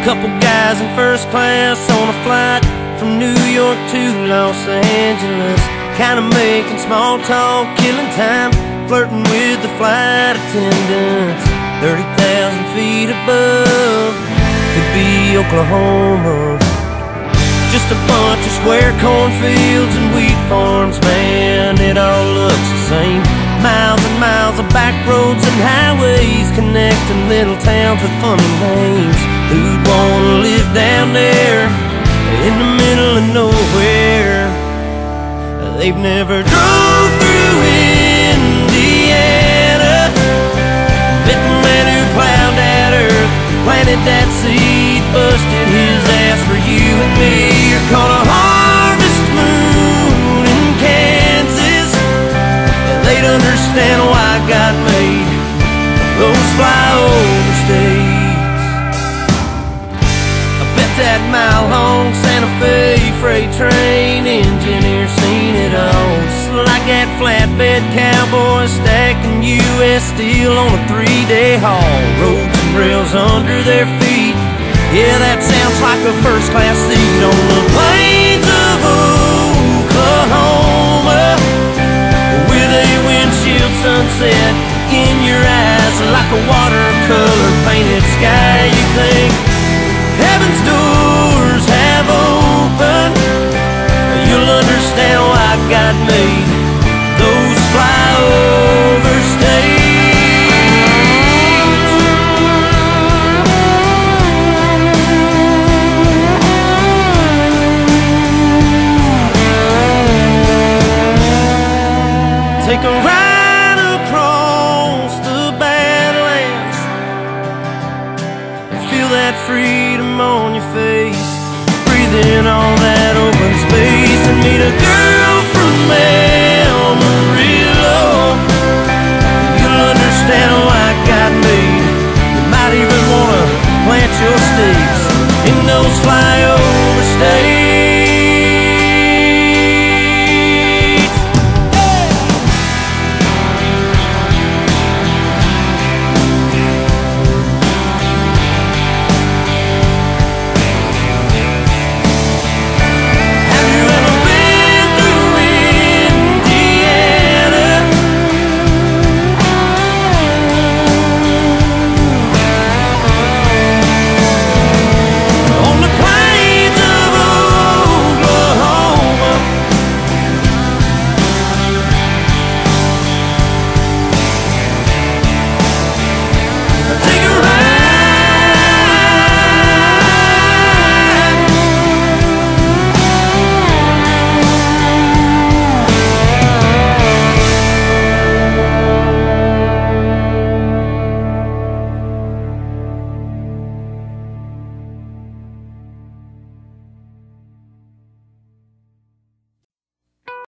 Couple guys in first class on a flight from New York to Los Angeles, kinda making small talk, killing time, flirting with the flight attendants. 30,000 feet above, could be Oklahoma. Just a bunch of square cornfields and wheat farms, man, it all looks the same. Miles and miles of back roads and highways connecting little towns with funny names. Who'd wanna live down there in the middle of nowhere? They've never drove through Indiana, met the man who plowed that earth, planted that seed, busted his ass for you and me. You're called a harvest moon in Kansas. They'd understand why God made those flyover states. I bet that mile-long Santa Fe freight train engineer seen it all, just like that flatbed cowboy stacking U.S. steel on a 3-day haul. Roads and rails under their feet, yeah, that sounds like a first-class seat on the plains of Oklahoma, with a windshield sunset in your eyes like a watercolor painted sky. You think heaven's doors have opened, you'll understand why God made those flyover states. Take a ride across the Badlands, feel that freedom on your face, breathe in all that open space, and meet a girl from